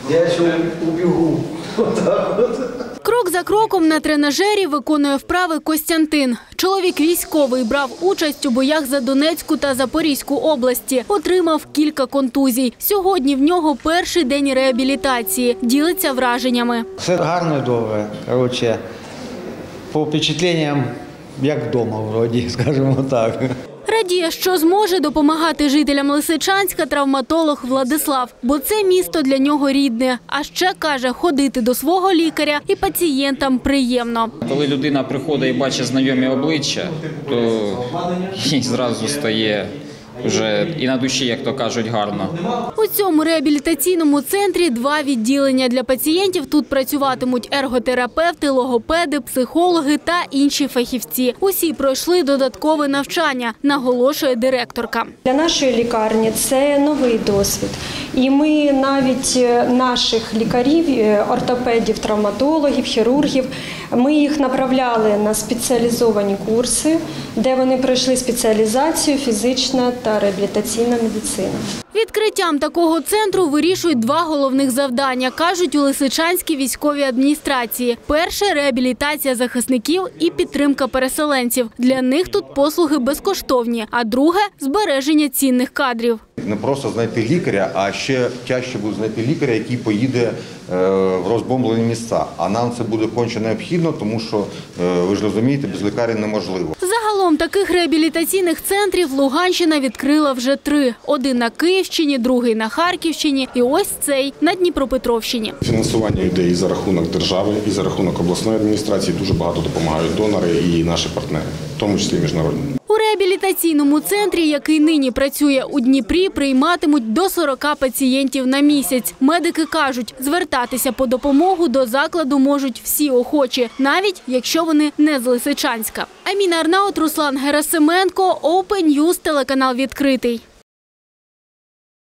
Я ще убігу. Крок за кроком на тренажері виконує вправи Костянтин. Чоловік військовий, брав участь у боях за Донецьку та Запорізьку області. Отримав кілька контузій. Сьогодні в нього перший день реабілітації. Ділиться враженнями. Все гарно і добре. Коротше, по впечатленням, як вдома, вроді, скажімо так. Радіє, що зможе допомагати жителям Лисичанська травматолог Владислав, бо це місто для нього рідне. А ще, каже, ходити до свого лікаря і пацієнтам приємно. Коли людина приходить і бачить знайомі обличчя, то їй зразу стає вже і на душі, як то кажуть, гарно. У цьому реабілітаційному центрі 2 відділення для пацієнтів. Тут працюватимуть ерготерапевти, логопеди, психологи та інші фахівці. Усі пройшли додаткове навчання, наголошує директорка. Для нашої лікарні це новий досвід. І ми навіть наших лікарів, ортопедів, травматологів, хірургів, ми їх направляли на спеціалізовані курси, де вони пройшли спеціалізацію фізична та реабілітаційна медицина. Відкриттям такого центру вирішують 2 головних завдання, кажуть у Лисичанській військовій адміністрації. Перше – реабілітація захисників і підтримка переселенців. Для них тут послуги безкоштовні. А друге – збереження цінних кадрів. Не просто знайти лікаря, а ще тяжче буде знайти лікаря, який поїде в розбомблені місця. А нам це буде конче необхідно, тому що, ви ж розумієте, без лікарів неможливо. Загалом таких реабілітаційних центрів Луганщина відкрила вже 3. Один на Київщині, другий на Харківщині і ось цей на Дніпропетровщині. Фінансування йде і за рахунок держави, і за рахунок обласної адміністрації. Дуже багато допомагають донори і наші партнери, в тому числі міжнародні. У реабілітаційному центрі, який нині працює у Дніпрі, прийматимуть до 40 пацієнтів на місяць. Медики кажуть, звертатися по допомогу до закладу можуть всі охочі, навіть якщо вони не з Лисичанська. Аміна Арнаут, Руслан Герасименко, Open News, телеканал «Відкритий».